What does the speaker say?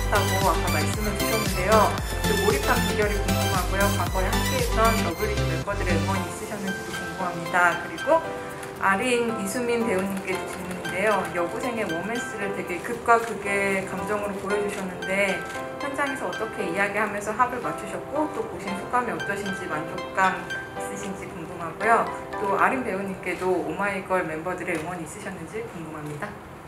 하셨다고 아까 말씀을 주셨는데요. 그 몰입한 비결이 궁금하고요. 과거에 함께했던 러블리즈 멤버들의 응원이 있으셨는지도 궁금합니다. 그리고 아린 이수민 배우님께도 질문인데요. 여고생의 워맨스를 되게 극과 극의 감정으로 보여주셨는데 현장에서 어떻게 이야기하면서 합을 맞추셨고 또 보신 소감이 어떠신지 만족감 있으신지 궁금하고요. 또 아린 배우님께도 오마이걸 멤버들의 응원이 있으셨는지 궁금합니다.